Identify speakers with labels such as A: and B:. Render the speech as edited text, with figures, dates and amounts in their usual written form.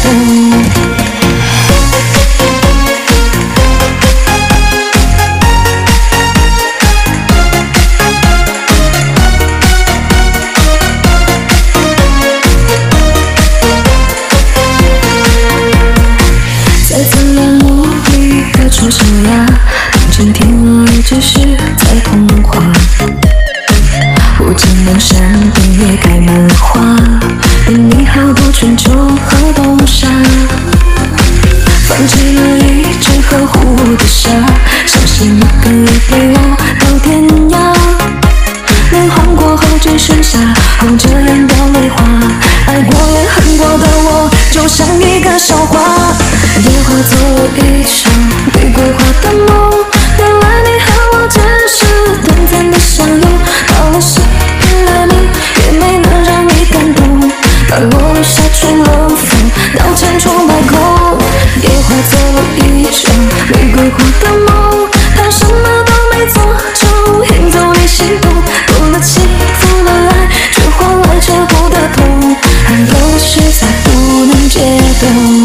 A: 在灿烂无力的出生呀，当成天鹅也只是在童话。不见南山遍野开满了花，等你好多春秋和冬夏。放弃了一只呵护我的沙，相信一个人陪我到天涯。脸红过后只剩下红着眼掉泪花，爱过也恨过的我，就像一个笑话。也化作了一场玫瑰花的梦，原来你和我只是短暂的相拥，到了谁骗了你，也没能让你感动，把落下出了风，到千疮百孔。也化作了一场玫瑰花的梦，他什么都没做，就引走你心动，赌了情，付了爱，却换来彻骨的痛，爱有时才不能解冻。